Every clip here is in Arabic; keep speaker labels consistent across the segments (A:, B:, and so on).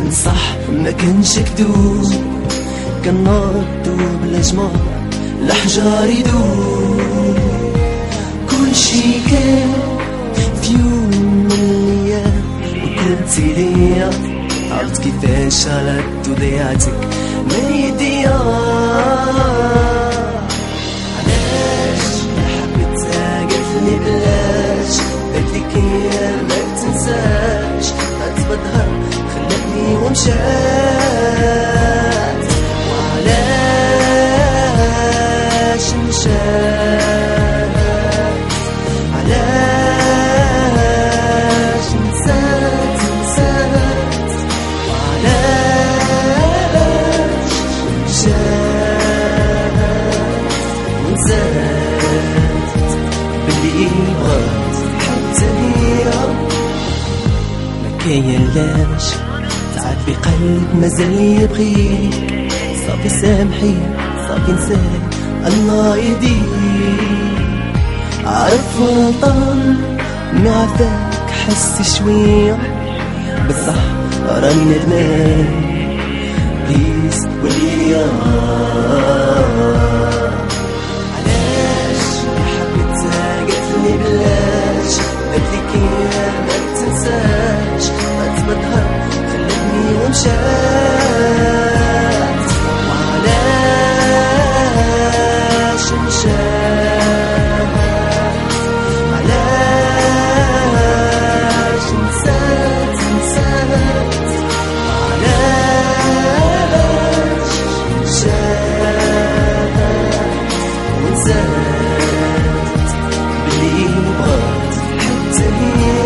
A: صح ما كانش كدوب، كان ناضو بلا جمار الحجار يدوب. كل شي كان في يوم من الايام وقلتي ليا عرفت كيفاش غلطت وضيعتك من يديا. علاش حبيتها قالتلي بلاش، قالتلك هي ما تنساش، غتبدها خلتني ومشات. وعلاش مشات، علاش نسات نسات، وعلاش مشات ونسات بلي بغات حتى هي. ما كاينلاش تعبي قلب مازال يبغيك، صافي سامحي صافي نساك الله يهديك. عرف غلطان ما عفاك حسي شوية، بصح راني ندمان بليز وليا. علاش حبيتها قالتلي بلاش، قالتلك هي ما تنساش، غتبدها خلتني ومشات. وعلاش مشات، علاش نسات نسات، علاش مشات ونسات بلي بغات حتى هي.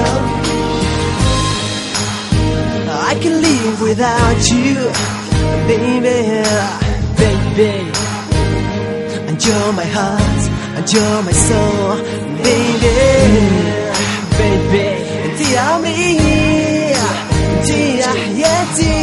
A: I can live without you, baby, baby. And you're my heart, and you're my soul, baby, baby. انتي عمري، انتي حياتي.